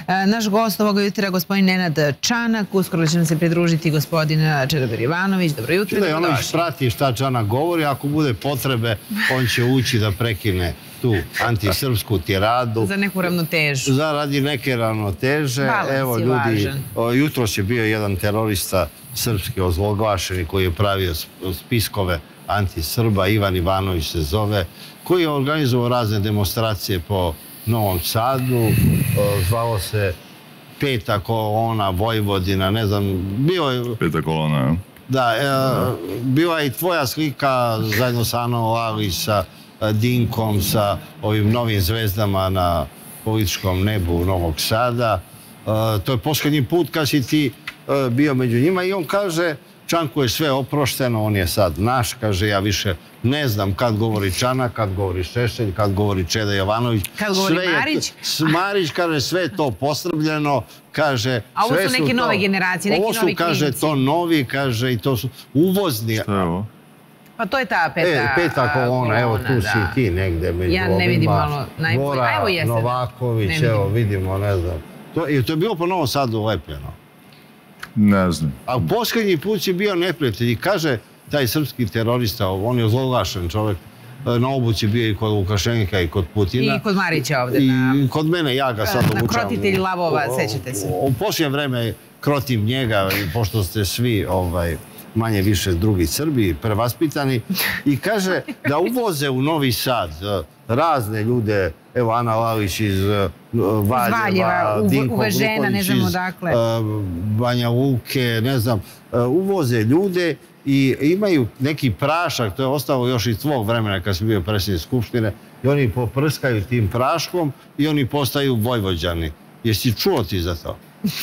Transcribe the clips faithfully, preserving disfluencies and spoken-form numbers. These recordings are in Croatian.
Naš gost ovoga jutra je gospodin Nenad Čanak, uskoro će nam se pridružiti gospodin Čedomir Jovanović. Dobro jutro. Čuda Jovanović prati šta Čanak govori, ako bude potrebe, on će ući da prekine tu antisrpsku tiradu. Za neku ravnotežu. Za radi neke ravnoteže. Evo ljudi, jutro je bio jedan terorista srpski ozloglašeni koji je pravio spiskove antisrba, Ivan Ivanović se zove, koji je organizovao razne demonstracije po Novom Sadu, zvao se Peta kolona Vojvodina, ne znam, bio je... Peta kolona, ja. Da, bila je i tvoja slika zajedno sa Anom Lalić, sa Dinkom, sa ovim novim zvezdama na političkom nebu Novog Sada. To je posljednji put kad si ti bio među njima i on kaže, Čanku je sve oprošteno, on je sad naš, kaže, ja više ne znam kad govori Čanak, kad govori Šešelj, kad govori Čeda Jovanović. Kad govori Marić? Marić kaže, sve je to posrbljeno, kaže... A ovo su neke nove generacije, neki novi klinci. Ovo su, kaže, to novi, kaže, i to su uvozni... Šta je ovo? Pa to je ta peta... Peta kolona, evo tu si ti negde među ovima. Ja ne vidim malo najbolje. Bora Novaković, evo vidimo, ne znam. I to je bilo po Novom Sadu lepljeno. Ne znam. A posljednji put je bio neprijatelj i kaže taj srpski terorista, on je ozloglašen čovjek, na obuci bio i kod Lukašenka i kod Putina. I kod Marića ovdje. I kod mene, ja ga sad obučavam. Na krotitelj lavova, sećate se. U posljednje vreme krotim njega, pošto ste svi manje više drugi Srbi, prevaspitani. I kaže da uvoze u Novi Sad razne ljude, evo Ana Lalić iz Valjeva, Dinko Grupović iz Banja Luke, ne znam, uvoze ljude i imaju neki prašak, to je ostalo još iz tvog vremena kad si bio predsjednik Skupštine, i oni poprskaju tim praškom i oni postaju Vojvođani. Jesi čuo ti za to?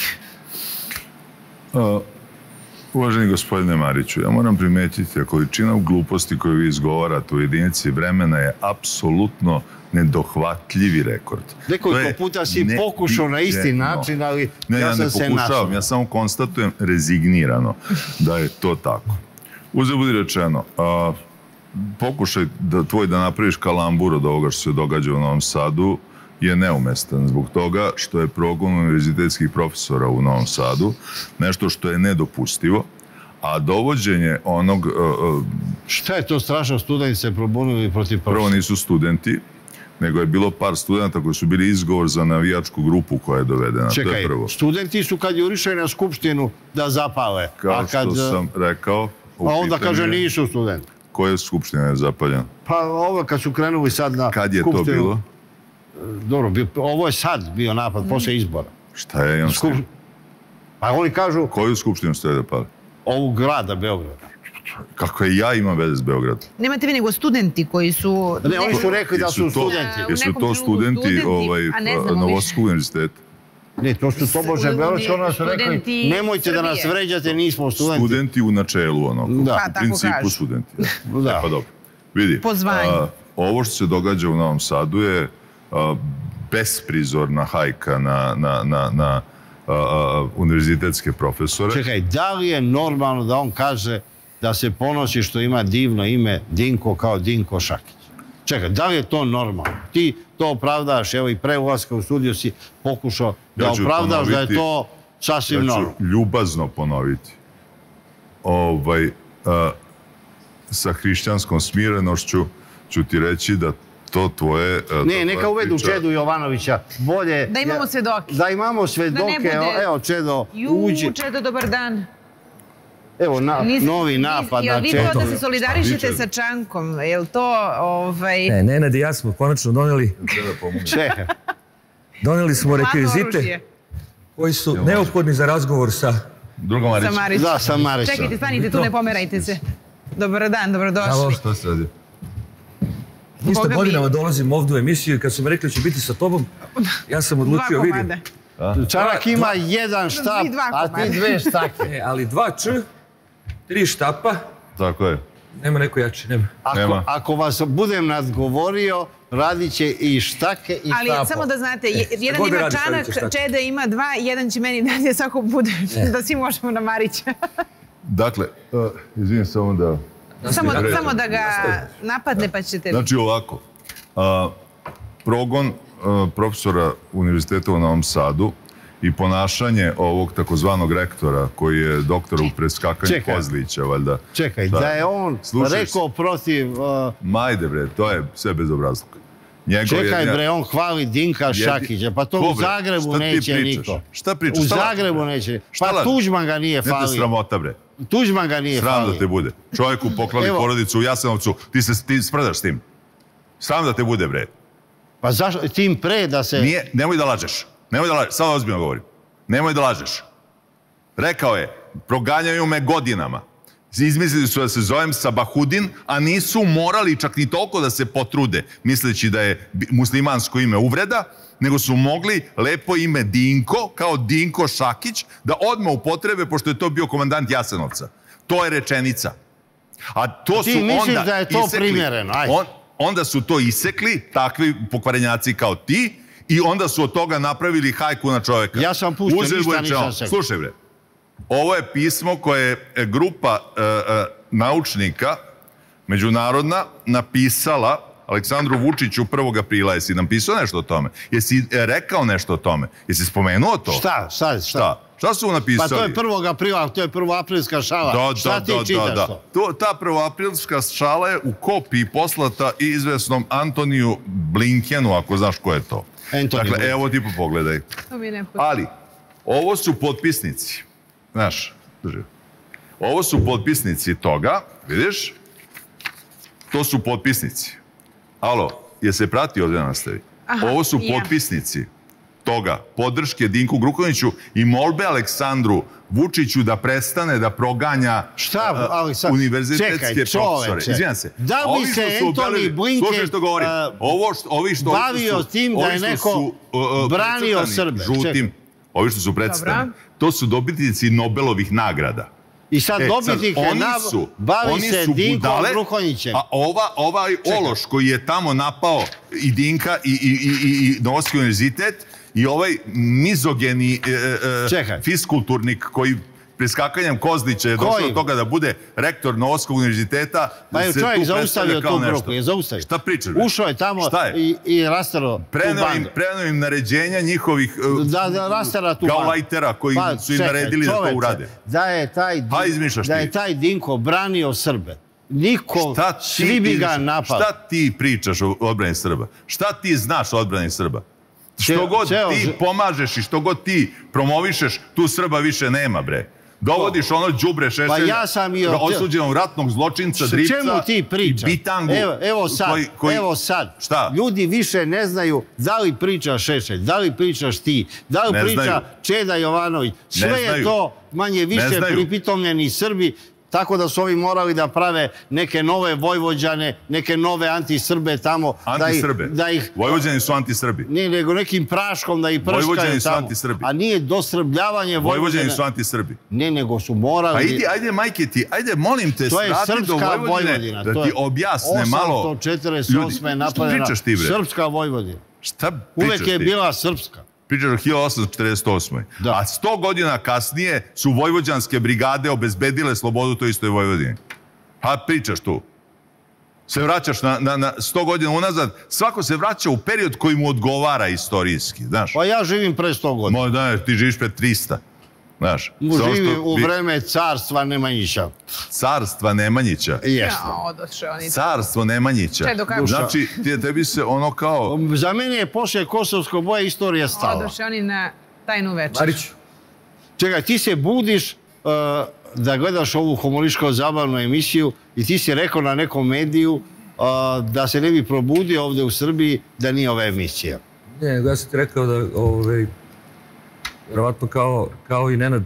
Uvaženi gospodine Mariću, ja moram primetiti da količina gluposti koju vi izgovarate u jedinici vremena je apsolutno nedohvatljivi rekord. Nekoliko puta si pokušao na isti način, ali ja sam se našao. Ne, ja ne pokušavam, ja samo konstatujem rezignirano da je to tako. Uzeo budi rečeno, pokušaj tvoj da napraviš kalambur od ovoga što se događa u Novom Sadu je neumestan zbog toga što je progon univerzitetskih profesora u Novom Sadu nešto što je nedopustivo, a dovođenje onog... Šta je to strašno? Studenti se probunili protiv profesora? Prvo nisu studenti, nego je bilo par studenta koji su bili izgovor za navijačku grupu koja je dovedena. Čekaj, studenti su kad jurišaju na skupštinu da zapale. Kao što sam rekao... A onda kaže nisu studenti. Koja skupština je zapaljena? Pa ovo kad su krenuli sad na skupštinu... Kad je to bilo? Dobro, ovo je sad bio napad, posle izbora. Šta je on s tim? Pa oni kažu... Koju skupštinu ste da pali? Ovu grada, Beograda. Kako je ja imam veze s Beogradom? Nemate vi nego studenti koji su... Ne, oni su rekli da su studenti. Jesu to studenti Novosadskog univerziteta? Ne, to su tobože Beogradski, oni su rekli nemojte da nas vređate, nismo studenti. Studenti u načelu, ono, u principu studenti. Pa dobro, vidi, ovo što se događa u Novom Sadu je besprizorna hajka na univerzitetske profesore. Čekaj, da li je normalno da on kaže da se ponosi što ima divno ime Dinko kao Dinko Šakić? Čekaj, da li je to normalno? Ti to opravdaš, evo i pre ulaska u studiju si pokušao da opravdaš da je to sasvim normalno. Ja ću ljubazno ponoviti. Sa hrišćanskom smirenošću ću ti reći da to tvoje... Ne, neka uvedu Čedu Jovanovića. Bolje... Da imamo svedoke. Da imamo svedoke. Evo, Čedo, uđi. Ju, Čedo, dobar dan. Evo, novi napad na Čedo. Jel vi to da se solidarišete sa Čankom? Jel to... Ne, Nenad i ja smo konačno doneli... Čekaj. Doneli smo rekvizite koji su neophodni za razgovor sa... Drugom Marićem. Da, sa Marićem. Čekajte, stanite tu, ne pomerajte se. Dobar dan, dobrodošli. Što se radi? Isto godinama dolazim ovdje u emisiju i kad su me rekli da ću biti sa tobom, ja sam odlučio, vidim. Čanak ima jedan štap, a ti dve štake. Ali dva č, tri štapa. Tako je. Nema neko jači, nema. Ako vas budem nadgovorio, radit će i štake i štapo. Ali samo da znate, jedan ima Čanak, Čeda ima dva, jedan će meni dati svako bude, da svi možemo na Marića. Dakle, izvijem samo da... Samo da ga napadne pa ćete... Znači ovako, progon profesora univerziteta u Novom Sadu i ponašanje ovog takozvanog rektora koji je doktor u preskakanju Kozlića, valjda. Čekaj, da je on rekao protiv... Majde bre, to je sve bezobrazluka. Čekaj bre, on hvali Dinka Šakića, pa to u Zagrebu neće niko. Šta pričaš? U Zagrebu neće. Pa Tuđman ga nije falio. Ne te sramota bre. Tuđman ga nije falio. Sram da te bude. Čovjeku poklali porodicu u Jasenovcu, ti se sprdaš s tim. Sram da te bude bre. Pa zašto, tim pre da se... Nije, nemoj da lažeš. Nemoj da lažeš, sad ozbiljno govorim. Nemoj da lažeš. Rekao je, proganjaju me godinama. Izmislili su da se zovem Sabahudin, a nisu morali čak ni toliko da se potrude, misleći da je muslimansko ime uvreda, nego su mogli lepo ime Dinko, kao Dinko Šakić, da odmah upotrebe, pošto je to bio komandant Jasenovca. To je rečenica. A to su onda... Ti misliš da je to primjereno? Onda su to isekli, takvi pokvarenjaci kao ti, i onda su od toga napravili hajku na čoveka. Ja sam pustio, ništa nisam sekao. Slušaj bre, ovo je pismo koje je grupa naučnika, međunarodna, napisala Aleksandru Vučiću prvog aprila. Jesi napisao nešto o tome? Jesi rekao nešto o tome? Jesi spomenuo to? Šta? Šta? Šta su napisali? Pa to je prvog aprila, to je prvoaprilska šala. Šta ti čitaš to? Ta prvoaprilska šala je u kopiji poslata i izvesnom Antoniju Blinkenu, ako znaš ko je to. Dakle, evo ti pogledaj. Ali, ovo su potpisnici. Znaš, drži. Ovo su potpisnici toga, vidiš? To su potpisnici. Alo, je se prati ovdje na nastavi? Ovo su potpisnici toga, podrške Dinku Gruhonjiću i molbe Aleksandru Vučiću da prestane da proganja univerzitetske profesore. Izvijem se. Da li se Antoni Blinken bavio tim da je neko branio Srbe? Žutim, ovi što su predstavljeni. To su dobitnici Nobelovih nagrada. I sad dobitnik bavi se Dinkom Gruhonjićem. A ovaj ološ koji je tamo napao i Dinka i Novosavski univerzitet i ovaj mizogeni fiskulturnik koji preskakanjem Kozlića je došao do toga da bude rektor Novosavskog univerziteta. Pa je čovjek zaustavio tu grupu, je zaustavio. Šta pričaš? Ušao je tamo i rastaro tu bandu. Preneo im naređenja njihovih gaulajtera koji su im naredili da to urade. Da je taj Dinko branio Srbe. Niko, svi bi ga napali. Šta ti pričaš o odbrani Srba? Šta ti znaš o odbrani Srba? Što god ti pomažeš i što god ti promovišeš, tu Srba više nema, bre. Dovodiš ono đubre Šešelja, osuđenog ratnog zločinca, dripca i bitangu. Evo sad, evo sad. Ljudi više ne znaju da li priča Šešelj, da li pričaš ti, da li priča Čeda Jovanović. Sve je to manje više pripitomljeni Srbi, tako da su ovi morali da prave neke nove Vojvođane, neke nove anti-Srbe tamo. Anti-Srbe? Vojvođani su anti-Srbi. Nije, nego nekim praškom da ih prskaju tamo. Vojvođani su anti-Srbi. A nije dostrbljavanje Vojvođane. Vojvođani su anti-Srbi. Ne, nego su morali... Ajde, majke ti, ajde, molim te, strati do Vojvodine da ti objasne malo... osamsto četrdeset osme napadena srpska Vojvodina. Šta pričaš ti? Uvek je bila srpska. Pričaš o hiljadu osamsto četrdeset osmoj. A sto godina kasnije su vojvođanske brigade obezbedile slobodu toj istoj Vojvodini. Pa pričaš tu. Se vraćaš na sto godina unazad, svako se vraća u period koji mu odgovara istorijski, znaš. Pa ja živim pre sto godina. Da, ti živiš pre trista. Znaš. Živim u vreme carstva Nemanjića. Carstva Nemanjića? Jeste. Carstvo Nemanjića. Znači, tebi se ono kao... Za mene je poslije Kosovskog boja istorija stala. Odoše oni na tajnu večer. Marić. Čekaj, ti se budiš da gledaš ovu humoriško-zabavnu emisiju i ti si rekao na nekom mediju da se ne bi probudio ovdje u Srbiji da nije ova emisija. Ne, ja sam ti rekao da vjerovatno kao i Nenad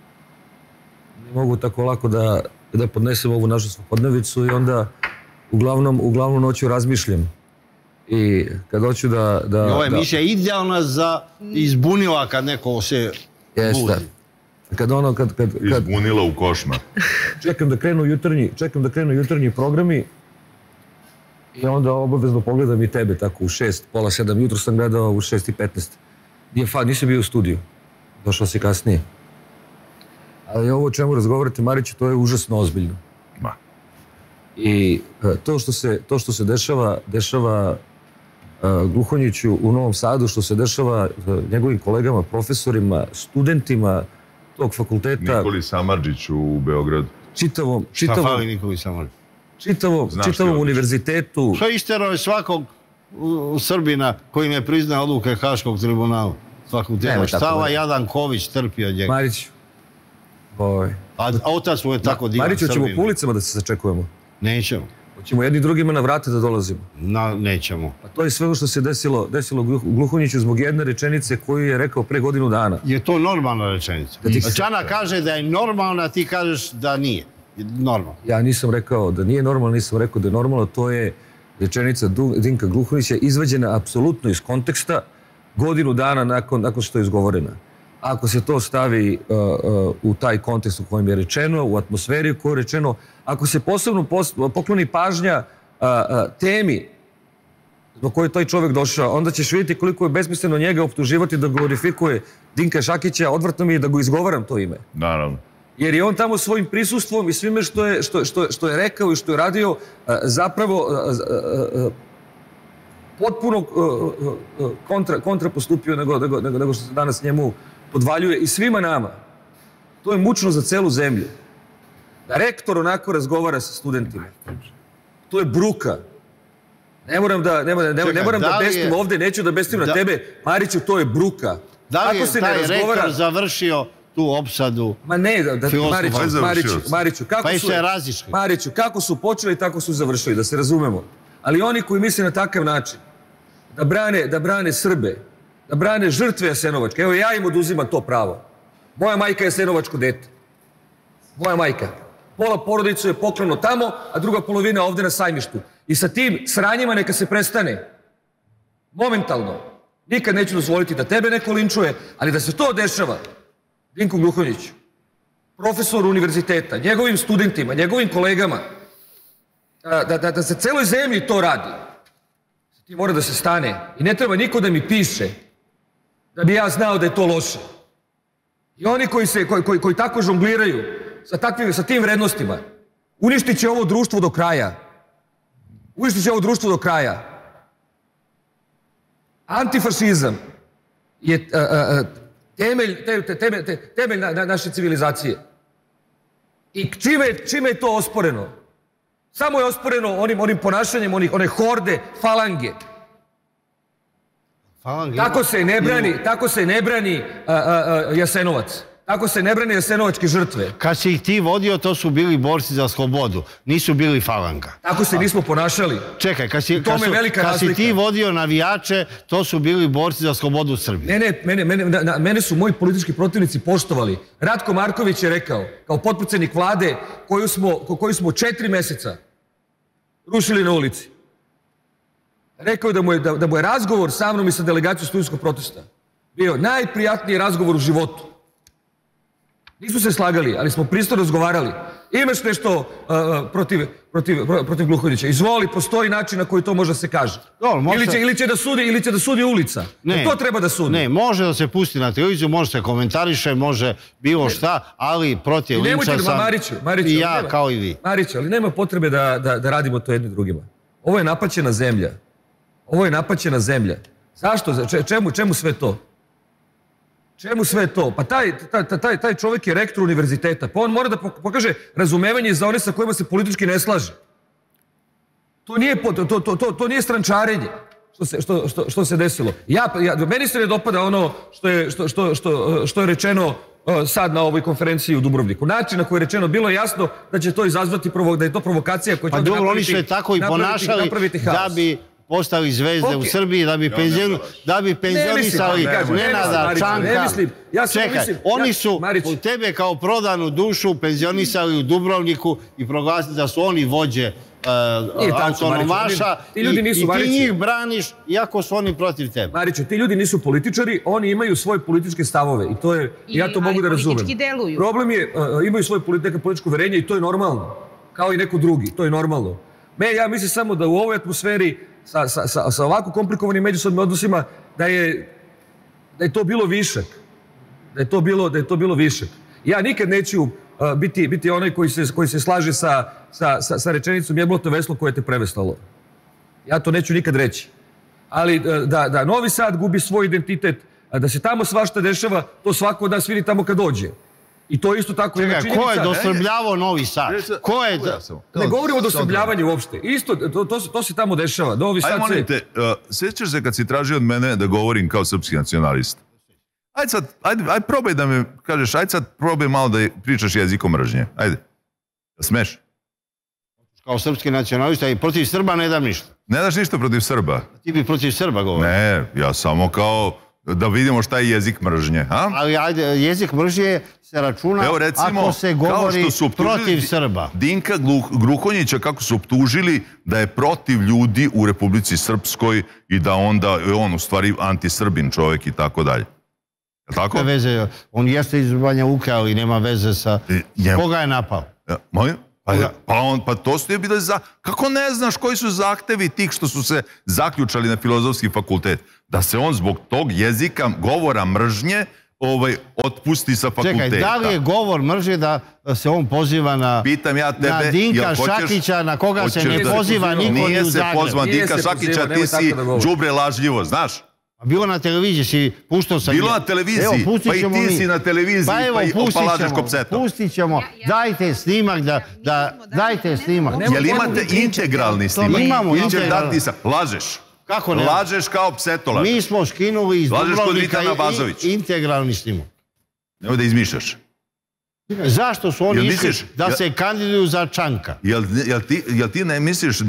ne mogu tako lako da podnesem ovu našu svakodnevicu i onda uglavnom noću razmišljam. I kad hoću da... Ova emisija je idealna za izbunila kad neko se budi. Kad ono, kad... Izbunila u košmar. Čekam da krenu jutarnji, čekam da krenu jutarnji programi i onda obavezno pogledam i tebe tako u šest, pola sedam. Jutro sam gledao u šest i petnaest. Nisam bio u studiju. Došao si kasnije. Ali ovo o čemu razgovarate, Mariću, to je užasno ozbiljno. Ma. I to što se dešava, dešava Gluhonjiću u Novom Sadu, što se dešava njegovim kolegama, profesorima, studentima tog fakulteta. Nikoli Samardžiću u Beogradu. Čitavom, Šta fali Nikoli Samardžić? Čitavom, čitavom univerzitetu. Što isterao je svakog Srbina koji ne priznaje odluke Haškog tribunala fakulteta? Šta ovaj Jadan Ković trpi od njega? Mariću. A otac mu je tako divan Srbin. Mariću, ćemo po ulicama da se sačekujemo? Nećemo. Hoćemo jedni drugima na vrate da dolazimo? Nećemo. A to je sve što se desilo Gluhonjiću zbog jedne rečenice koju je rekao pre godinu dana. Je to normalna rečenica? Čana kaže da je normalna, a ti kažeš da nije. Normalno. Ja nisam rekao da nije normalno, nisam rekao da je normalno. To je rečenica Dinka Gluhonjića izvađena apsolutno iz konteksta godinu dana nakon što je izgovorena. Ako se to stavi u taj kontekst u kojem je rečeno, u atmosferi u kojoj je rečeno, ako se posebno pokloni pažnja temi zbog koje je taj čovjek došao, onda ćeš vidjeti koliko je besmisleno njega optuživati da glorifikuje Dinka Šakića, odvrtno mi je da go izgovaram to ime. Naravno. Jer je on tamo svojim prisustvom i svime što je rekao i što je radio zapravo potpuno kontra postupio nego što se danas njemu podvaljuje i svima nama. To je mučno za celu zemlju. Da rektor onako razgovara sa studentima. To je bruka. Ne moram da bestim ovde, neću da bestim na tebe. Mariću, to je bruka. Da li je taj rektor završio tu opsadu? Ma ne, Mariću, pa i se razišli. Mariću, kako su počeli, tako su završili, da se razumemo. Ali oni koji misle na takav način, da brane Srbe, da brane žrtve Jasenovačke. Evo, ja im oduzimam to pravo. Moja majka je Jasenovačko dete. Moja majka. Pola porodicu je poklano tamo, a druga polovina ovde na Sajmištu. I sa tim sranjima neka se prestane. Momentalno. Nikad neću dozvoliti da tebe neko linčuje, ali da se to dešava Dinku Gluhonjiću, profesoru univerziteta, njegovim studentima, njegovim kolegama, da se celoj zemlji to radi. Ti mora da se stane. I ne treba niko da mi piše da bi ja znao da je to loše. I oni koji tako žongliraju sa tim vrednostima, uništit će ovo društvo do kraja. Uništit će ovo društvo do kraja. Antifašizam je temelj naše civilizacije. I čime je to osporeno? Samo je osporeno onim ponašanjem one horde falange. Tako se ne brani Jasenovac. Tako se ne brani Jasenovačke žrtve. Kad si ih ti vodio, to su bili borci za slobodu. Nisu bili falanga. Tako se nismo ponašali. Čekaj, kad si ti vodio navijače, to su bili borci za slobodu Srbije. Ne, ne, mene su moji politički protivnici poštovali. Ratko Marković je rekao, kao potpredsednik vlade, koju smo četiri meseca rušili na ulici. Rekao je da mu je razgovor sa mnom i sa delegacijom studentskog protesta bio najprijatniji razgovor u životu. Nisu se slagali, ali smo pristojno razgovarali. Imaš nešto protiv Gluhonjića? Izvoli, postoji način na koji to može da se kaže. Ili će da sudi ulica. To treba da sudi. Ne, može da se pusti na televiziju, može se komentariše, može bilo šta, ali protiv linča sam i ja kao i vi. Mariću, ali nema potrebe da radimo to jedni drugima. Ovo je napaćena zemlja. Ovo je napaćena zemlja. Zašto? Čemu sve to? Čemu sve to? Pa taj čovjek je rektor univerziteta, pa on mora da pokaže razumevanje za one sa kojima se politički ne slaže. To nije strančarenje što se desilo. Meni se ne dopada ono što je rečeno sad na ovoj konferenciji u Dubrovniku. Način na koji je rečeno, bilo je jasno da će to izazvati, da je to provokacija koja će napraviti haos. Pa dobro, oni se tako i ponašali da bi postali zvezde u Srbiji, da bi penzionisali Nenada Čanka. Čekaj, oni su u tebe kao prodanu dušu penzionisali u Dubrovniku i proglasili da su oni vođe autonomaša i ti njih braniš iako su oni protiv tebe. Mariću, ti ljudi nisu političari, oni imaju svoje političke stavove i to je, ja to mogu da razumem. Ali politički deluju. Problem je, imaju svoje političko uverenje i to je normalno. Kao i neko drugi, to je normalno. Ja mislim samo da u ovoj atmosferi sa ovako komplikovanim međusobnim odnosima da je to bilo višak. Da je to bilo višak. Ja nikad neću biti onaj koji se slaže sa rečenicom jeblo te veslo koje te preveslalo. Ja to neću nikad reći. ali da Novi Sad gubi svoj identitet, da se tamo svašta dešava, to svako od nas vidi tamo kad dođe. I to je isto tako jedna činjenica. Ko je dosrbljavao Novi Sad? Ko je... Ne govorimo o dosrbljavanju uopšte. Isto, to se tamo dešava. Novi Sad se... Ajde, molim te, sjećaš se kad si tražio od mene da govorim kao srpski nacionalist? Ajde sad, ajde probaj da me kažeš, ajde sad probaj malo da pričaš jezikom mržnje. Ajde. Da smeš? Kao srpski nacionalista i protiv Srba ne dam ništa. Ne daš ništa protiv Srba? Ti bi protiv Srba govorio. Ne, ja samo kao da vidimo šta je jezik mržnje. Ali ajde, jezik mržnje se računa ako se govori protiv Srba. Dinka Gruhonjića kako su optužili da je protiv ljudi u Republici Srpskoj i da onda je on u stvari antisrbin čovjek i tako dalje. Je tako? On jeste iz Banja Luke, ali nema veze sa... Koga je napao? Moj? Pa to su je bile za... Kako ne znaš koji su zahtevi tih što su se zaključali na filozofski fakultet? Da se on zbog tog jezika, govora mržnje, otpusti sa fakulteta. Čekaj, da li je govor mržnje da se on poziva na Dinka Šakića, na koga se ne poziva niko ni u Zagrebu? Nije se pozvan Dinka Šakića, ti si đubre lažljivo, znaš? Bilo na televiziji, si puštao sam... Bilo na televiziji, pa i ti si na televiziji, pa i opalažeš kopsetom. Pustit ćemo, dajte snimak, dajte snimak. Jel imate integralni snimak? Imamo integralni. Lažeš. Kako ne? Lažeš kao psetolaž. Mi smo skinuli iz Dubrovnika integralni snimak. Nemoj da izmišljaš. Zašto su oni išli da se kandiduju za Čanka? Jel ti ne misliš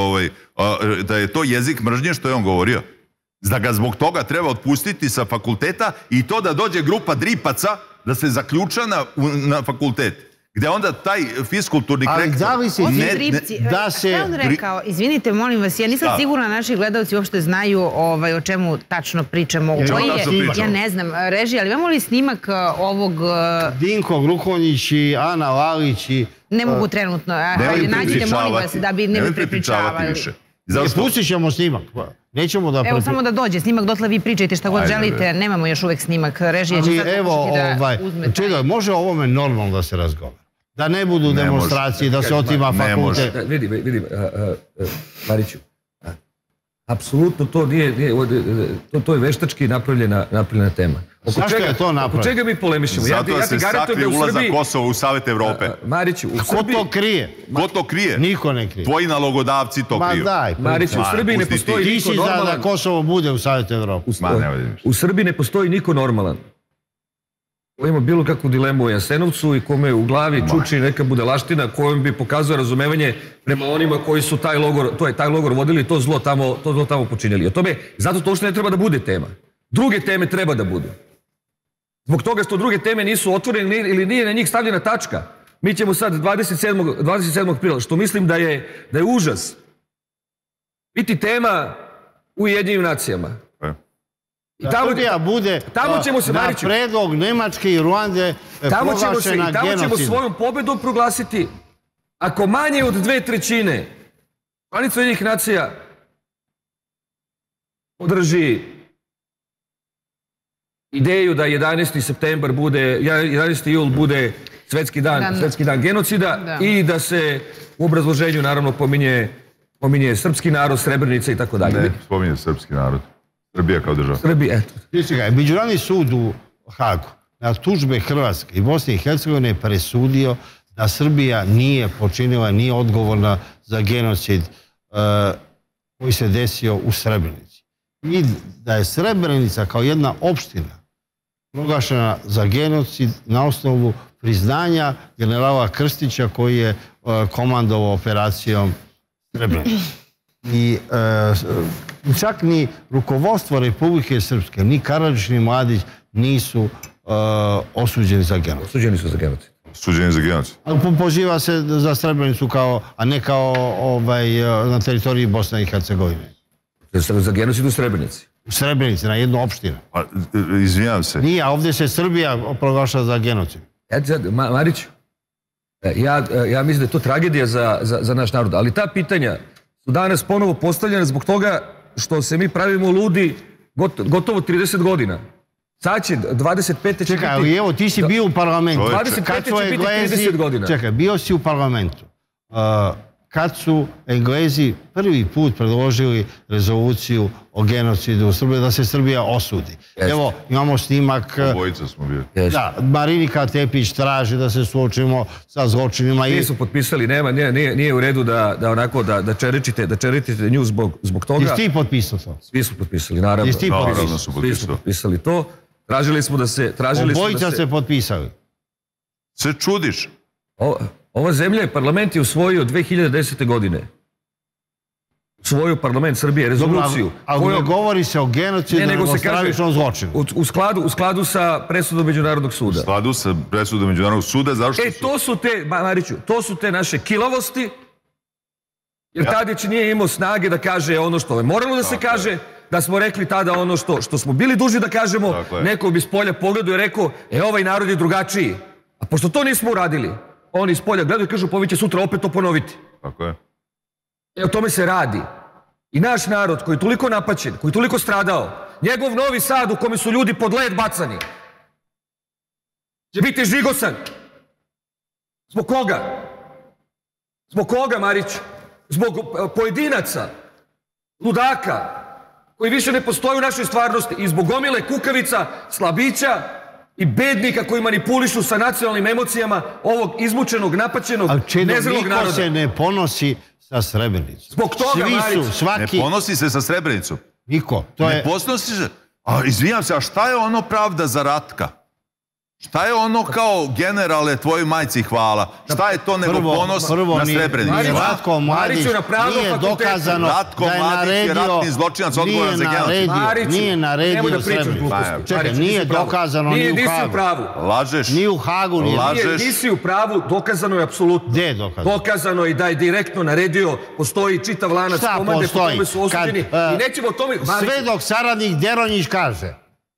da je to jezik mržnje što je on govorio? Da ga zbog toga treba otpustiti sa fakulteta i to da dođe grupa dripaca da se zaključa na fakultet. Gde onda taj fiskulturni rektor... Ali da li se... Da se... Šta je on rekao? Izvinite, molim vas, ja nisam sigurna naši gledalci uopšte znaju o čemu tačno pričamo. Ja ne znam, režija, ali imamo li snimak ovog... Dinko Gruhonjić i Ana Lalić i... Ne mogu trenutno. Nađite, molim vas, da bi ne bi prepričavali. Pustit ćemo snimak. Nećemo da... Evo, samo da dođe snimak, dotle vi pričajte šta god želite. Nemamo još uvek snimak. Režije će sad pokušati da uzme... Čekaj, može ovome normalno da se razgovara? Da ne budu demonstracije, da se otima fakultet. Vidi, vidi, Mariću, apsolutno to nije, to je veštački napravljena tema. Zašto je to napravljeno? Oko čega mi polemišemo? Zato se sakri ulazak Kosova u Savet Evrope. Mariću, u Srbiji... Ko to krije? Ko to krije? Niko ne krije. Tvoji nalogodavci to kriju. Ma daj. Mariću, u Srbiji ne postoji niko normalan. Ti si za da Kosovo bude u Savetu Evrope. U Srbiji ne postoji niko normalan. Ko ima bilo kakvu dilemu u Jasenovcu i kome u glavi čuči neka budalaština kojom bi pokazao razumevanje prema onima koji su taj logor, to je taj logor vodili i to zlo tamo, to zlo tamo počinjeli. O tome, zato to što ne treba da bude tema. Druge teme treba da budu. Zbog toga što druge teme nisu otvorene ili nije na njih stavljena tačka. Mi ćemo sad dvadeset sedmog aprila, što mislim da je, da je užas, biti tema u Ujedinjenim nacijama. Da Srbija bude na predlog Nemačke i Ruande proglašena genocidom. Tamo ćemo svojom pobedom proglasiti, ako manje od dve trećine članica Ujedinjenih nacija podrži ideju da jedanaesti septembar bude, jedanaesti jul bude svetski dan, svetski dan genocida i da se u obrazloženju naravno pominje srpski narod, Srebrenica i tako dalje. Ne, spominje srpski narod. Srbija kao država. Srbija, eto. Međunarodni sud u Hagu na tužbe Hrvatske i Bosne i Hercegovine je presudio da Srbija nije počinila, nije odgovorna za genocid koji se desio u Srebrenici. I da je Srebrenica kao jedna opština proglašena za genocid na osnovu priznanja generala Krstića koji je komandovao operacijom Srebrenica. I čak ni rukovodstvo Republike Srpske, ni Karadžić, ni Mladić nisu osuđeni za genocid. Osuđeni su za genocid. Osuđeni za genocid. Poziva se za Srebrenicu, a ne kao na teritoriji Bosne i Hercegovine. Za genocid u Srebrenici. U Srebrenici, na jednu opštinu. Izvinjam se. Nije, a ovdje se Srbija proglašava za genocid. Marić, ja mislim da je to tragedija za naš narod, ali ta pitanja su danas ponovo postavljene zbog toga što se mi pravimo ludi gotovo trideset godina. Sad će dvadeset pete će biti... Čekaj, ali evo, ti si bio u parlamentu. dvadeset pete će biti trideset godina. Čekaj, bio si u parlamentu. kad su Englezi prvi put predložili rezoluciju o genocidu u Srbiji, da se Srbija osudi. Evo, imamo snimak... Obojica smo bili. Da, Marinika Tepić traži da se suočimo sa zločinima. Nisu potpisali, nema, nije u redu da onako, da čeričite nju zbog toga. Jesi ti potpisao to? Svi su potpisali, naravno. Jesi ti potpisao? Svi su potpisali to. Tražili smo da se... Obojica se potpisali. Se čudiš? Ova zemlja je parlament je usvojio dve hiljade desete. godine. Usvojio parlament Srbije rezoluciju. Ali ne govori se o genocidu, nego o stravičnom zločinu. U skladu sa presudom Međunarodnog suda. U skladu sa presudom Međunarodnog suda, zašto su... E, to su te, Mariću, to su te naše kilavosti, jer Tadić nije imao snage da kaže ono što je moralo da se kaže, da smo rekli tada ono što smo bili dužni da kažemo, neko bi s polja pogledao i rekao, e, ovaj narod je drugačiji. A pošto to nismo uradili, oni iz polja gledaju i kažu, pa vi će sutra opet to ponoviti. Tako je. E, o tome se radi. I naš narod koji je toliko napaćen, koji je toliko stradao, njegov Novi Sad u kome su ljudi pod led bacani, će biti žigosan. Zbog koga? Zbog koga, Marić? Zbog pojedinaca, ludaka, koji više ne postoje u našoj stvarnosti i zbog gomile kukavica, slabića i bednika koji manipulišu sa nacionalnim emocijama ovog izmučenog, napaćenog, nezrelog naroda. Niko se ne ponosi sa Srebrenicom. Zbog toga, Marić. Ne ponosi se sa Srebrenicom. Niko. Ne ponosi se. Izvinjam se, a šta je ono pravda za Ratka? Šta je ono kao generale tvojoj majci hvala? Šta je to nego ponos na Srebrenicu? Ratko Mladić nije dokazano da je naredio, nije naredio Srebrenicu. Čekaj, nije dokazano ni u Hagu. Lažeš. Ni u Hagu nije. Nisi u pravu, dokazano je apsolutno. Gde je dokazano? Dokazano je da je direktno naredio, postoji čitav lanac komande, po tome su osuđeni i nećemo o tome... Sve dok saradnik Deronjić kaže...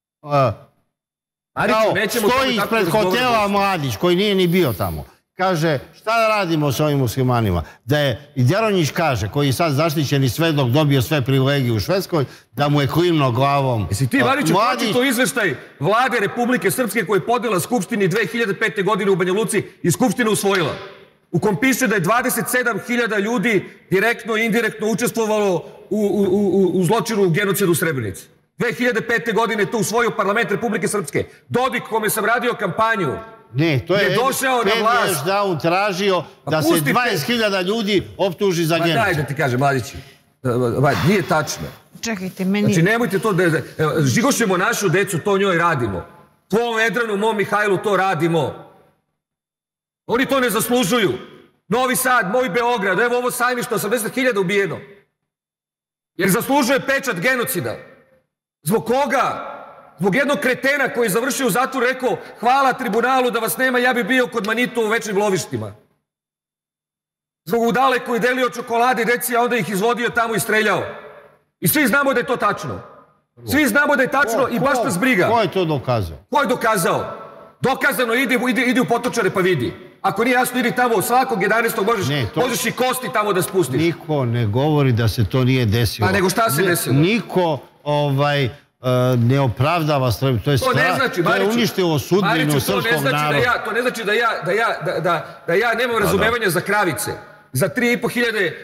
Kao, stoji ispred hotela Mladić, koji nije ni bio tamo. Kaže, šta da radimo s ovim muslimanima? Da je, i Deronjić kaže, koji je sad zaštićeni svedok, dobio sve privilegije u Švedskoj, da mu je klimno glavom. Jesi ti, Mariću, pročitao izveštaj Vlade Republike Srpske koji je podnela Skupštini dve hiljade pete. godine u Banja Luci i Skupština usvojila? U kom piše da je dvadeset sedam hiljada ljudi direktno i indirektno učestvovalo u zločinu, u genocidu u Srebrenici. dve hiljade pete. godine to usvojio parlament Republike Srpske. Dodik, kome sam radio kampanju, ne, to je došao na vlast. Da on tražio da se dvadeset hiljada ljudi optuži za genocid. Ma daj da ti kažem, Mladići, nije tačno. Čekajte, meni... Znači, nemojte to da... Žigošemo našu decu, to njoj radimo. Tvom Vedranu, mom Mihajlu, to radimo. Oni to ne zaslužuju. Novi Sad, moj Beograd, evo ovo sajmište, osamdeset hiljada ubijeno. Jer zaslužuje pečat genocida. Zbog koga? Zbog jednog kretena koji je završio u zatvoru rekao hvala tribunalu da vas nema, ja bi bio kod Manitu u večnim lovištima. Zbog budale koji je delio čokolade deci, a onda ih izvodio tamo i streljao. I svi znamo da je to tačno. Svi znamo da je tačno i baš nas briga. Ko je to dokazao? Ko je dokazao? Dokazano, idi u Potočare pa vidi. Ako nije jasno, idi tamo svakog jedanaestog možeš i kosti tamo da spustiš. Niko ne govori da se to nije desilo. A nego šta se desilo? Niko ne opravdava Srebrenicu. To je uništilo sudbinu srpskog naroda. To ne znači da ja nemam razumevanja za kravice. Za tri i po hiljade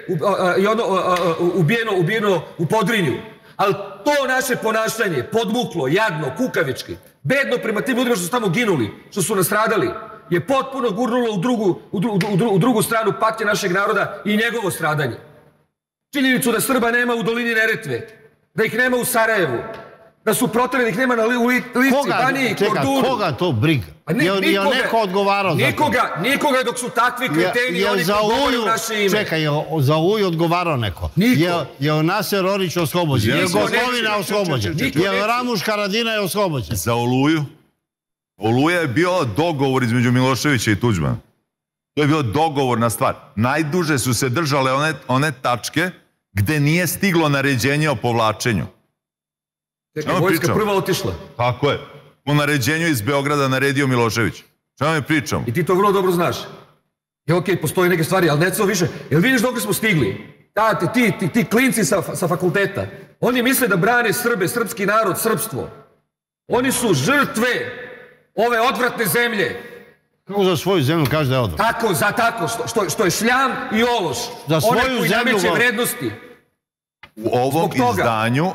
ubijeno u Podrinju. Ali to naše ponašanje, podmuklo, jadno, kukavički, bedno prema tim ljudima što su tamo ginuli, što su nastradali, je potpuno gurnulo u drugu stranu patnje našeg naroda i njegovo stradanje. Činjenicu da Srba nema u dolini Neretve, da ih nema u Sarajevu, da su proterani, da ih nema na Lici, Baniji, Kordunu. Koga to briga? Je li neko odgovarao za to? Nikoga dok su takvi kreteni i oni koji govore u naše ime. Čekaj, je za Oluju odgovarao neko? Niko. Je li Naser Orić oslobođen? Je li Gotovina oslobođen? Je li Ramuš Haradinaj oslobođen? Za Oluju? Oluja je bio dogovor između Miloševića i Tuđmana. To je bio dogovorna stvar. Najduže su se držale one tačke gde nije stiglo naređenje o povlačenju. Čekaj, vojska prva otišla. Tako je. Po naređenju iz Beograda naredio Milošević. Čemu mi pričamo? I ti to vrlo dobro znaš. I okej, postoji neke stvari, ali ne samo više. Jel vidiš dok smo stigli? Ti klinci sa fakulteta, oni misle da brane Srbe, srpski narod, srpstvo. Oni su žrtve ove odvratne zemlje. Kako za svoju zemlju kaže da je odvrat? Tako, za tako, što je šljam i ološ. Za svoju zemlju... Onaj koji nameće vrednosti. U ovom izdanju,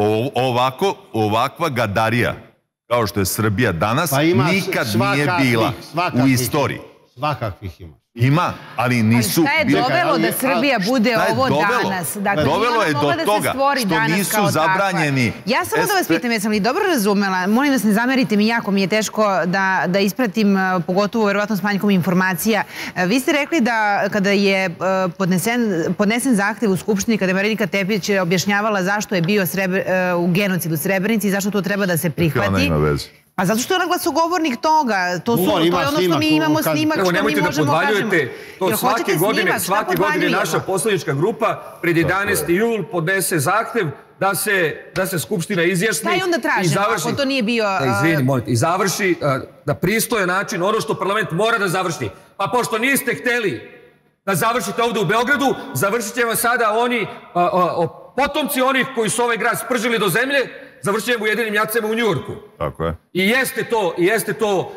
ovakva gadarija, kao što je Srbija danas, nikad nije bila u istoriji. Svakakvih ima. Ima, ali nisu... Šta je dovelo da Srbija bude ovo danas? Dovelo je do toga što nisu zabranjeni... Ja samo da vas pitam, jesam li dobro razumela, molim vas ne zamerite mi, jako mi je teško da ispratim, pogotovo verovatno s manjkom informacija. Vi ste rekli da kada je podnesen zahtev u Skupštini, kada je Marinika Tepić objašnjavala zašto je bio u genocid u Srebrenici i zašto to treba da se prihvati... Ona ima veze. Pa zato što je ona glasogovornik toga. To je ono što mi imamo snimak, što mi možemo kažemo. To svake godine, svake godine naša poslanička grupa pred jedanaesti jul podnese zahtev da se Skupština izjasni. Šta je onda traženo ako to nije bio... Izvini, molite, i završi na pristojan način ono što parlament mora da završi. Pa pošto niste hteli da završite ovde u Beogradu, završit će vam sada oni, potomci onih koji su ovaj grad spržili do zemlje, završit ćemo u jedinim jacima u Njujorku. Tako je. I jeste to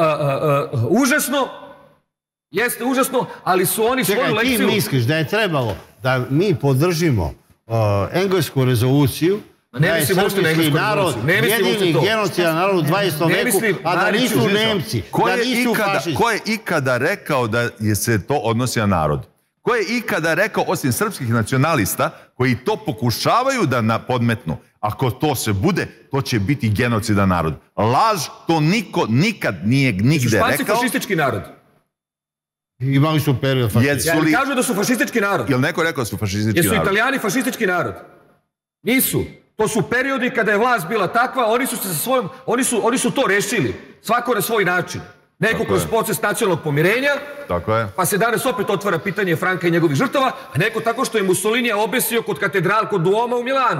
užasno, jeste užasno, ali su oni svoju lekciju... Čekaj, ti misliš da je trebalo da mi podržimo englesku rezoluciju, da je srpski narod jedini genocidan narod u dvadesetom veku, a da nisu Nemci, da nisu fašisti. Ko je ikada rekao da se to odnosi na narod? Ko je ikada rekao, osim srpskih nacionalista, koji to pokušavaju da podmetnu, ako to se bude, to će biti genocidan narod. Laž, to niko nikad nije nigde rekao. Su Španci fašistički narod? Imali su period fašistički. Ja li kažu da su fašistički narod? Je li neko rekao da su fašistički narod? Jesu Italijani fašistički narod? Nisu. To su periodi kada je vlast bila takva, oni su se sa svojom, oni su to rešili. Svako na svoj način. Neko kroz proces nacionalnog pomirenja, pa se danas opet otvara pitanje Franka i njegovih žrtava, a neko tako što je Mussolini obesio kod katedrala, kod Duoma u Milanu.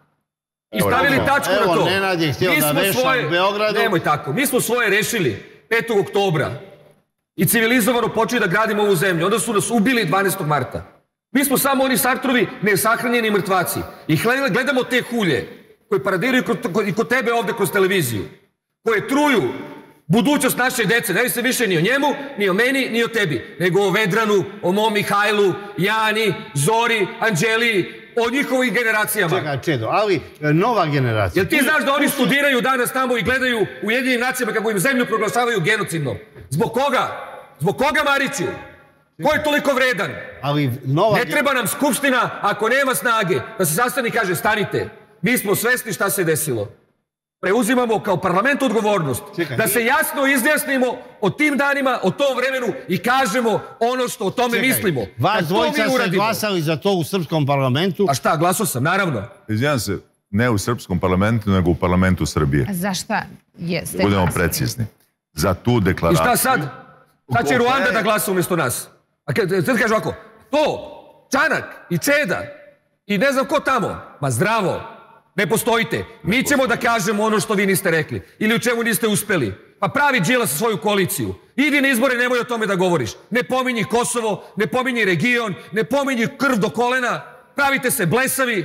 I stavili tačku na to. Evo, Nenad je htio da reša u Beogradu. Nemoj tako. Mi smo svoje rešili petog oktobra i civilizovano počeli da gradimo ovu zemlju. Onda su nas ubili dvanaestog marta. Mi smo samo oni Sartrovi nesahranjeni mrtvaci. I gledamo te hulje koje paradiraju i kod tebe ovde kroz televiziju, koje truju budućnost naše dece. Ne vi se više ni o njemu, ni o meni, ni o tebi, nego o Vedranu, o mom Mihajlu, Jani, Zori, Anđeli, o njihovim generacijama. Čekaj, Čedo, ali nova generacija... Jel ti znaš da oni studiraju danas tamo i gledaju u Jedinim nacijama kako im zemlju proglašavaju genocidnom? Zbog koga? Zbog koga, Mariću? Ko je toliko vredan? Ne treba nam skupština ako nema snage da se sastani i kaže stanite. Mi smo svesni šta se desilo. Preuzimamo kao parlament odgovornost da se jasno izjasnimo o tim danima, o tom vremenu i kažemo ono što o tome mislimo. Vas dvojica ste glasali za to u srpskom parlamentu. A šta, glasao sam, naravno. Izvijem se, ne u srpskom parlamentu, nego u parlamentu Srbije. Za šta jeste? Budemo precizni. Za tu deklaraciju. I šta sad? Sad će Ruanda da glasa umjesto nas. A sad kaže ovako, to, Čanak i Čeda i ne znam ko tamo, ma zdravo. Ne postojite. Mi ćemo da kažemo ono što vi niste rekli. Ili u čemu niste uspeli. Pa pravi Đilas sa svoju koaliciju. Idi na izbore, nemoj o tome da govoriš. Ne pominji Kosovo, ne pominji region, ne pominji krv do kolena. Pravite se blesavi.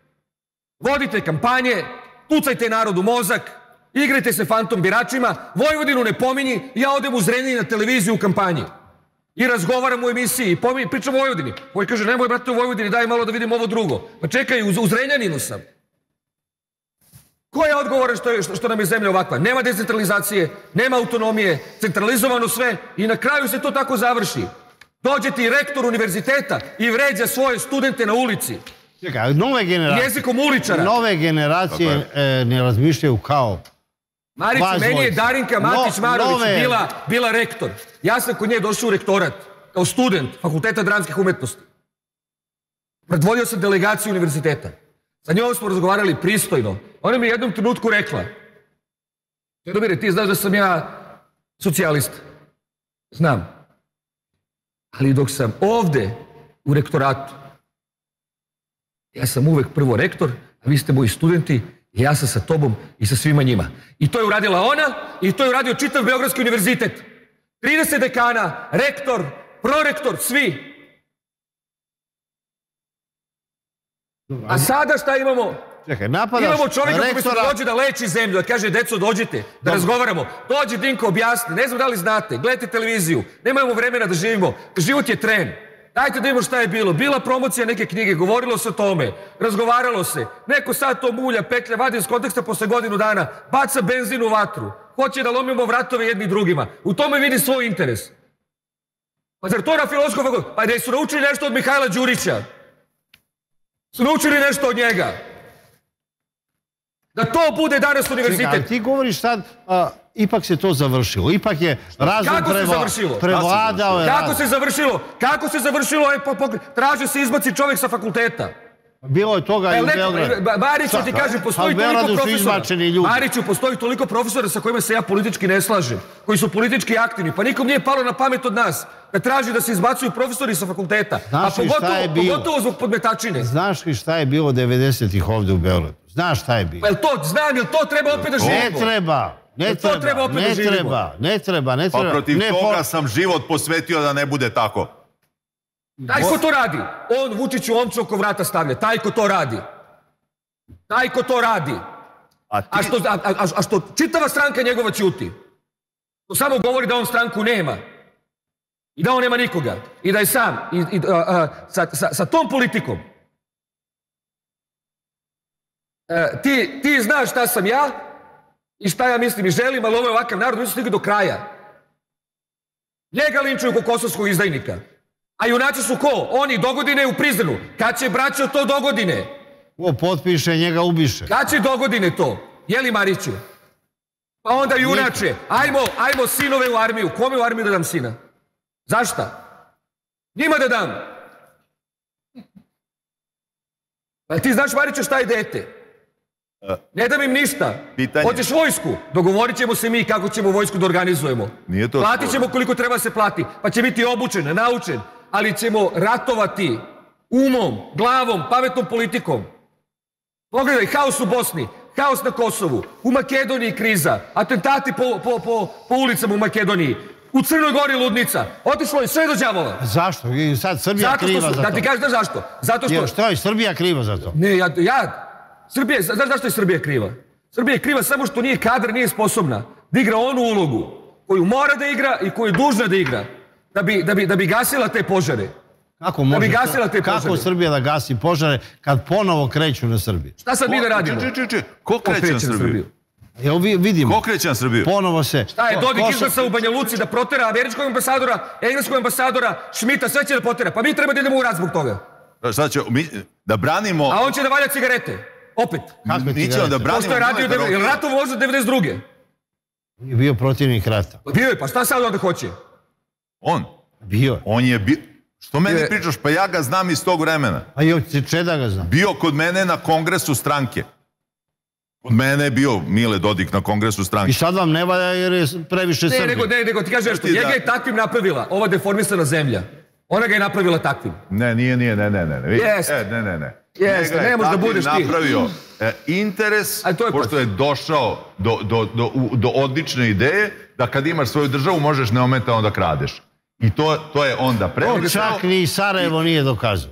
Vodite kampanje. Pucajte narod u mozak. Igrajte se fantom biračima. Vojvodinu ne pominji. Ja odem u Zrenjanin na televiziju u kampanji. I razgovaram u emisiji. I pričam o Vojvodini. Koji kaže, nemoj brate u Vojvodini, daj malo da vidim ovo drugo. Pa čekaj, u Zrenjaninu sam. Ko je odgovoran što nam je zemlja ovakva? Nema decentralizacije, nema autonomije, centralizovano sve i na kraju se to tako završi. Dođe ti rektor univerziteta i vređa svoje studente na ulici. Čekaj, nove generacije... Jezikom uličara. Nove generacije ne razmišljaju kao... Mariću, meni je Darinka Matić-Marović bila rektor. Ja sam kod nje došao u rektorat kao student Fakulteta dramskih umetnosti. Predvodio sam delegaciju univerziteta. Sa njom smo razgovarali pristojno. Ona mi je jednom trenutku rekla, Čedomire, ti znaš da sam ja socijalista. Znam. Ali dok sam ovde u rektoratu, ja sam uvek prvo rektor, a vi ste moji studenti i ja sam sa tobom i sa svima njima. I to je uradila ona i to je uradio čitav Beogradski univerzitet. trideset dekana, rektor, prorektor, svi. A sada šta imamo? Čekaj, napadaš Imamo čovjeka koji rektora... mi dođe da leči zemlju, da kaže, deco, dođite, da razgovaramo. Dođi, Dinko, objasni, ne znam da li znate, gledajte televiziju, nemamo vremena da živimo, život je tren. Dajte da imamo šta je bilo. Bila promocija neke knjige, govorilo se o tome, razgovaralo se. Neko sad to mulja, petlja, vadi iz konteksta posle godinu dana, baca benzin u vatru, hoće da lomimo vratove jedni drugima. U tome vidi svoj interes. Pa zar to na filozofskom fakultetu? Pa da su naučili nešto od Mihajla Đurića? Su naučili nešto od njega? Da to bude danas univerzitet. Čekaj, ti govoriš sad, a, ipak se to završilo. Ipak je razum Kako se završilo? prevladao je Kako razum. se završilo? Kako se završilo? E, po, po, traže se izbaci čovjek sa fakulteta. Bilo je toga i u Beogradu. Mariću ti kaže, postoji toliko profesora. Mariću, postoji toliko profesora sa kojima se ja politički ne slažem, koji su politički aktivni. Pa nikom nije palo na pamet od nas da traži da se izbacuju profesori sa fakulteta. A pogotovo zbog podmetačine. Znaš li šta je bilo devedesetih ovdje u Beogradu? Znaš šta je bilo? Jel to, znam, jel to treba opet da živimo? Ne treba. Ne treba, ne treba, ne treba, ne treba. Pa protiv toga sam život posvetio da ne bude tako. Taj ko to radi? On Vučiću omču oko vrata stavlja. Taj ko to radi. Taj ko to radi. A što, a, a, a što čitava stranka njegova ćuti. To samo govori da on stranku nema. I da on nema nikoga. I da je sam. I, i, a, a, sa, sa, sa tom politikom. E, ti, ti znaš šta sam ja i šta ja mislim i želim, ali ovo je ovakav narod, mi su stigli do kraja. Njega linčuju ko kosovskog izdajnika. A junaci su ko? Oni dogodine u prizrenu. Kad će braćo to dogodine? Ko potpiše, njega ubiše. Kad će dogodine to? Jeli Mariću? Pa onda junače. Ajmo, ajmo sinove u armiju. Kome u armiju da dam sina? Zašta? Njima da dam. Pa ti znaš Mariću šta je dete? Ne dam im ništa. Hoćeš vojsku? Dogovorit ćemo se mi kako ćemo vojsku da organizujemo. Platit ćemo koliko treba se plati. Pa će biti obučen, naučen. Ali ćemo ratovati umom, glavom, pametnom politikom. Pogledaj, haos u Bosni, haos na Kosovu, u Makedoniji kriza, atentati po, po, po, po ulicama u Makedoniji, u Crnoj Gori ludnica, otišlo je sve do đavola. Zašto? Sad Srbija kriva za to. Da ti kažeš, znaš zašto? Zato što... Što je Srbija kriva za to? Ne, ja... ja Srbija, znaš zašto je Srbija kriva? Srbija je kriva samo što nije kadra, nije sposobna da igra onu ulogu koju mora da igra i koju je dužna da igra da bi, da bi, da bi gasila te požare. Kako može? Da bi gasila te požare. Kako Srbija da gasi požare kad ponovo kreću na Srbiju? Šta sad mi da radimo? Če, če, če, ko kreće na Srbiju? Evo vidimo. Ko kreće na Srbiju? Ponovo se... Šta je Dodik izglasa u Banja Luci da protera američkog ambasadora, engleskog ambasadora, Šmita, sve će da potera. Pa mi treba da idemo u rad zbog toga. Šta će, mi, da branimo... A on će da valja cigarete. Opet. Mi ćemo da branimo... Pošto je radio, je li ratovo možda devedeset druge? On je bio protivnik rata. Bio je, pa šta sad onda hoće? On? Bio. On je bio... Što meni pričaš? Pa ja ga znam iz tog vremena. A i Čeda ga znam. Bio kod mene na kongresu stranke. Kod mene je bio Mile Dodik na kongresu stranke. I sad vam ne valja jer je previše Srbije. Ne, nego, ne, nego ti kažeš što, njega je takvim napravila ova deformisana zemlja. Ona ga je napravila takvim. Ne, nije, nije, ne, ne, ne. Jeste. Ne, ne, ne. Jeste, ne možeš da budeš ti. Napravio interes, pošto je došao do odlične ideje, da kad imaš svoju državu možeš neometano da kradeš. I to je onda previše. Čak ni Sarajevo nije dokazao.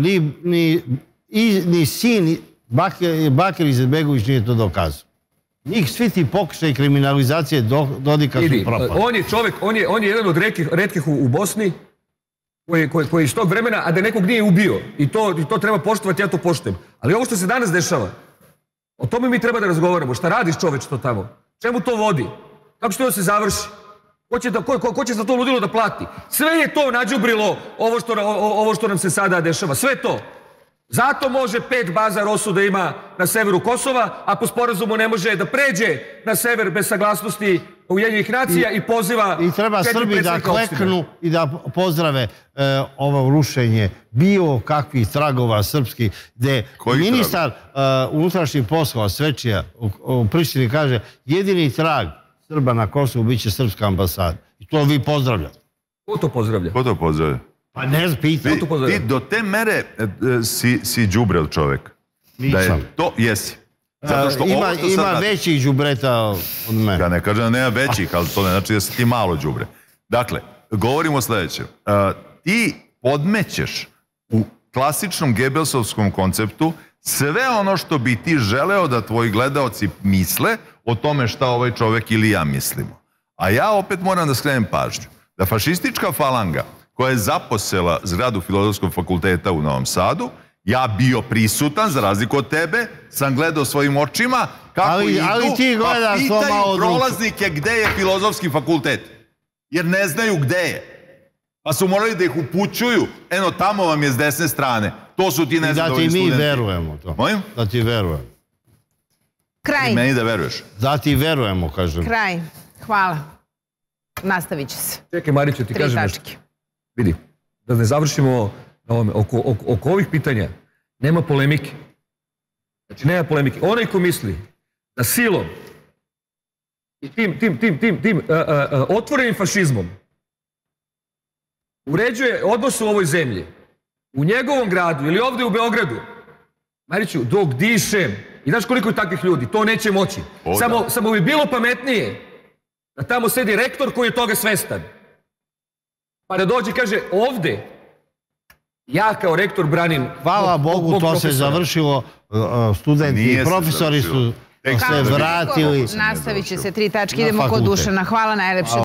Ni sin Bakir Izetbegović nije to dokazao. Njih svi ti pokušaj kriminalizacije Dodika su propali. On je čovjek, on je jedan od retkih u Bosni koji je iz tog vremena, a da nekog nije ubio. I to treba poštovati, ja to poštujem. Ali ovo što se danas dešava, o tome mi treba da razgovaramo. Šta radiš čoveč to tamo? Čemu to vodi? Kako što da se završi? Ko će za to ludilo da plati? Sve je to nađubrilo ovo što nam se sada dešava. Sve to. Zato može pet baza ROSU da ima na severu Kosova, a po sporazumu ne može da pređe na sever bez saglasnosti Ujedinjenih nacija i poziva... I treba Srbi da kleknu i da pozdrave ovo rušenje bilo kakvih tragova srpskih, gde ministar unutrašnjih poslova Svečija u Prištini kaže jedini trag Srba na Kosovu bit će srpska ambasada. I to vi pozdravljate. Ko to pozdravlja? Ko to pozdravlja? Pa ne znam, pitam. Ti do te mere si đubrel čovek. Nisam. To jesi. Ima većih đubreta od mene. Ja ne kažem da nema većih, ali to ne znači da si ti malo đubre. Dakle, govorimo o sljedećem. Ti podmećeš u klasičnom Gebelsovskom konceptu sve ono što bi ti želeo da tvoji gledaoci misle o tome šta ovaj čovek ili ja mislimo. A ja opet moram da skrenem pažnju da fašistička falanga koja je zaposela zgradu Filozofskog fakulteta u Novom Sadu, ja bio prisutan, za razliku od tebe, sam gledao svojim očima kako Ali- idu, ali ti pa gledaš to pitaju malo drugo. prolaznike gde je Filozofski fakultet. Jer ne znaju gde je. Pa su morali da ih upućuju. Eno, tamo vam je s desne strane. To su ti I da nezadovoljni ti mi studenti. verujemo to. Molim? Da ti verujemo. Kraj. Meni da veruješ. Da ti verujemo, kažem. Kraj. Hvala. Nastavit će se. Čekaj, Mariću, ti Tri kažem nešto. tačke. Vidi, da ne završimo na ovome. Oko, oko, oko ovih pitanja nema polemike. Znači, nema polemike. Onaj ko misli da silom i tim, tim, tim, tim, tim uh, uh, uh, otvorenim fašizmom uređuje odnos u ovoj zemlji, u njegovom gradu ili ovdje u Beogradu, Mariću, dok dišem, i znaš koliko je takvih ljudi, to neće moći. O, Samo, da. samo bi bilo pametnije da tamo sedi rektor koji je toga svestan. Pa da dođe i kaže, ovde ja kao rektor branim... Hvala mog- Bogu, mog to se profesora. završilo. Uh, Studenti Nije i se profesori su završilo. Tek se se vratili. Nastavit će se tri tačke. Na Idemo kod fakultet. Dušana. Hvala najlepše.